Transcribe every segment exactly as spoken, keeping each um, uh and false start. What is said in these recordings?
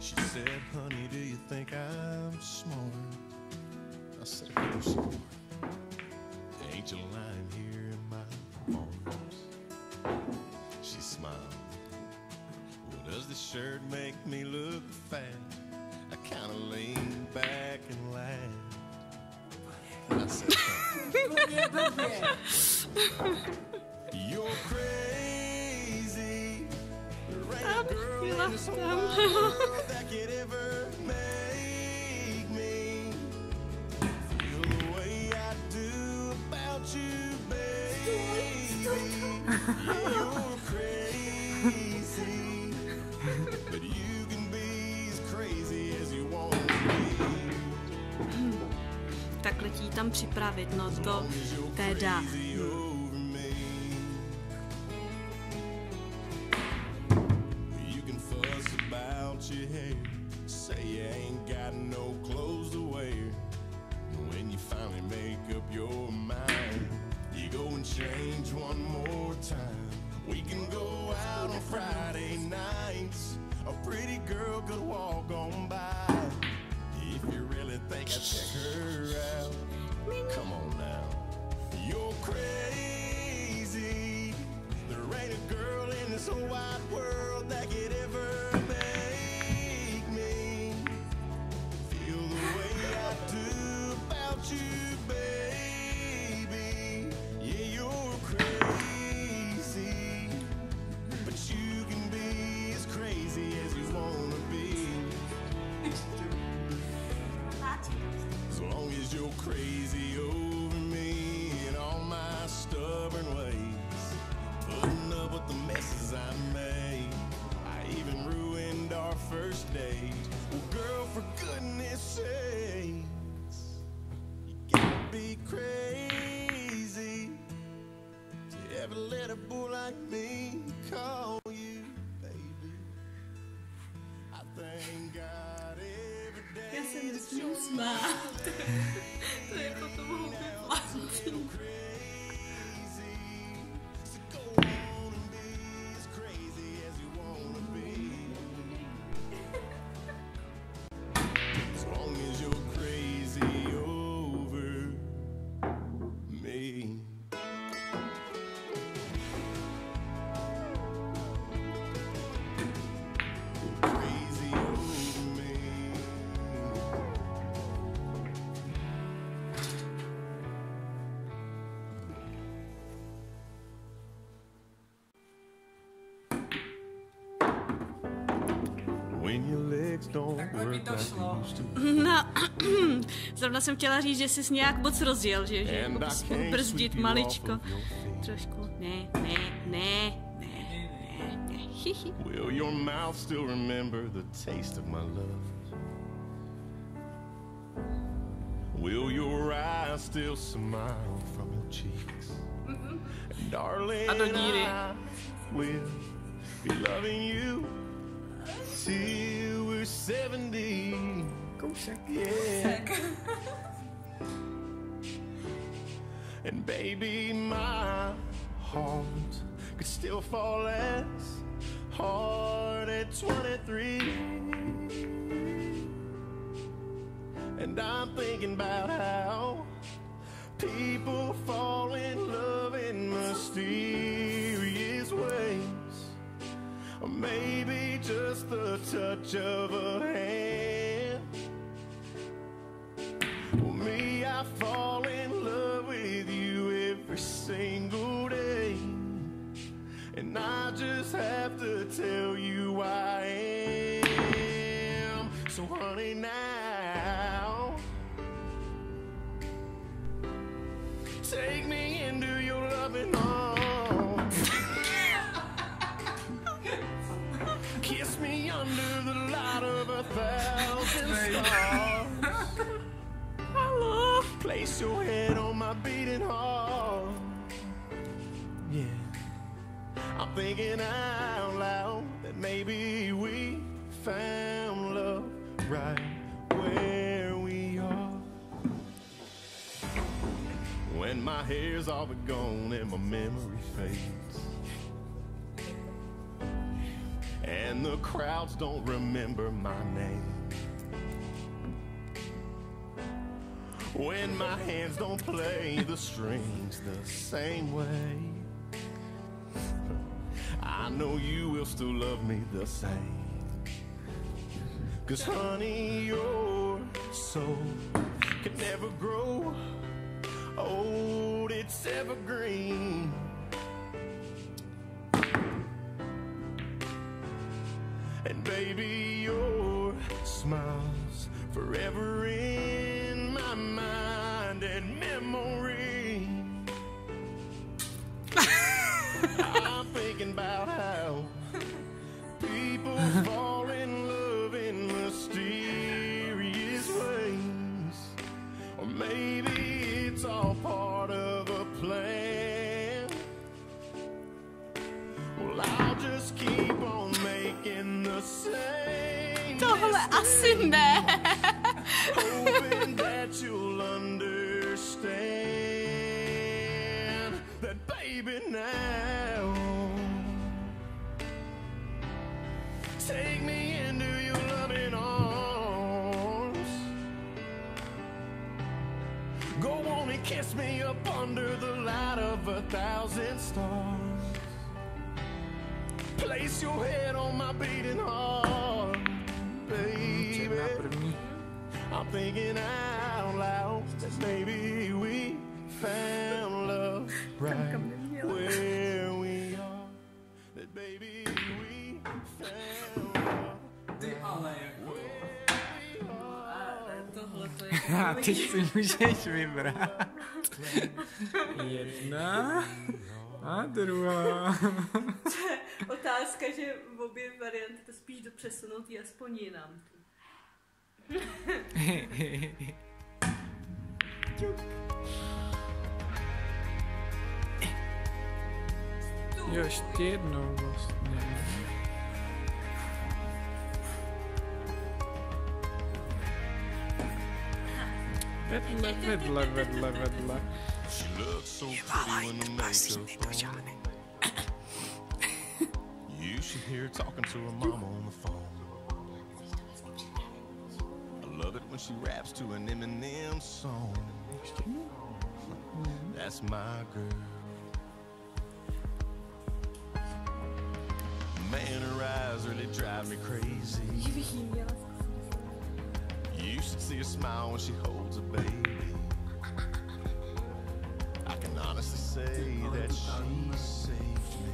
She said, honey, do you think I'm smart? I said, of course you are. Ain't you lying here in my arms? She smiled. Well, does this shirt make me look fat? I kind of leaned back and laughed. And I said, you're crazy. There ain't a girl in this whole world that could ever make me feel the way I do about you, baby. Yeah, you're crazy, but you can be as crazy as you want to be. Tak letí tam připravit, no to teda. Your hair, say you ain't got no clothes to wear. When you finally make up your mind, you go and change one more time. We can go out on Friday nights. A pretty girl could walk on by. If you really think I'd check her out, come on now. You're crazy. There ain't a girl in this whole wide world that could ever you, baby. Yeah, you're crazy, but you can be as crazy as you wanna be. As long as you're crazy over me and all my stubborn ways, putting up with the messes I made. I even ruined our first date. Well, girl, for goodness sake, be crazy to ever let a boy like me call you baby. I thank God every day. Já se nesmím smát. To je potom mohu vyplatit. No, zrovna jsem chtěla říct, že jsi nějak moc rozjel, že, že musím brzdit maličko. Trošku, ne, ne, ne, ne, ne, ne, hihi. Will your mouth still remember the taste of my love? Will your eyes still smile from your cheeks? And darling, I will be loving you till we're seventy. Yeah. And baby, my heart could still fall as hard at twenty-three. And I'm thinking about how people fall in love in mysterious ways. Or maybe just the touch of a hand. Well, me, I fall in love with you every single day. And I just have to tell you I am. So honey, now take me into your loving arms. Kiss me under the light of a thousand stars. Hello. Place your head on my beating heart. Yeah, I'm thinking out loud that maybe we found love right where we are. When my hair's all but gone and my memory fades, and the crowds don't remember my name. When my hands don't play the strings the same way, I know you will still love me the same. 'Cause honey, your soul can never grow old, it's evergreen. And baby, your smile's forever in my mind and memory. I'm thinking about how people fall in love in mysterious ways. Or maybe it's all part of a plan. Well, I'll just keep on making the same. Tohle asi ne. Hoping that you'll understand that, baby, now take me into your loving arms. Go on and kiss me up under the light of a thousand stars. Place your head on my beating heart, baby. I'm thinking out loud that maybe we found love right where we are. That baby we found love A ty si můžeš vybrat. Jedna a druhá. Otázka, že v obě varianty to spíš do přesunutý aspoň jinam. Jo, ještě jednou vlastně. Vedle, vedle, vedle, vedle. You should hear her talking to her mama on the phone. I love it when she raps to an Eminem song. That's my girl. Man, her eyes really drive me crazy. You should see her smile when she holds a baby. I can honestly say that she saved me.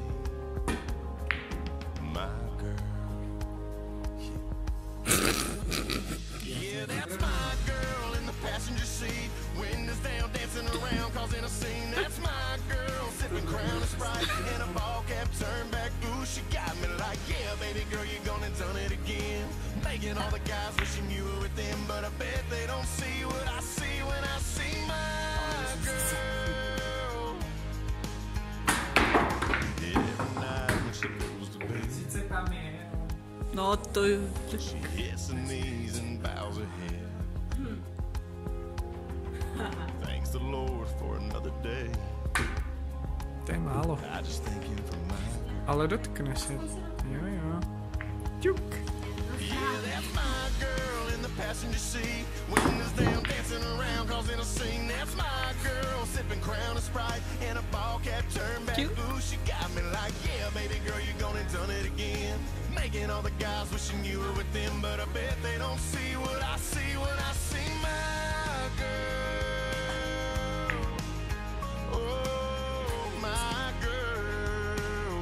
My girl. Yeah, that's my girl in the passenger seat. Windows down, dancing around, causing a scene. That's my girl, sipping Crown and Sprite and a ball cap turned back. Ooh, she got me like, yeah, baby girl, you gonna done it again. Making all the guys wishing you were with them, but I bet they don't see what I see when I see my girl. Every night when she goes to bed, No to... she hits her knees and bows her head. Thanks the Lord for another day. To je málo. I just thank him for my girl. Ale dotkne se. Jo, jo. Ťuk. Yeah, that's my girl in the passenger seat. Windows down, dancing around, causing a scene. That's my girl, sipping Crown and Sprite and a ball cap turned back. Ooh, she got me like, yeah, baby girl, you gonna done it again. Making all the guys wishing you were with them, but I bet they don't see what I see when I see my girl. Oh, my girl.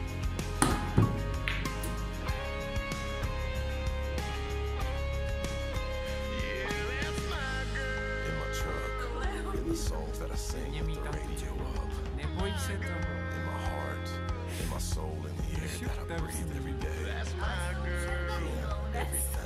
Yeah, that's my girl. In my truck, in the songs that I sing, with the radio up. Neboj se toho. In my heart, in my soul, in the air that I breathe every day. That's my girl.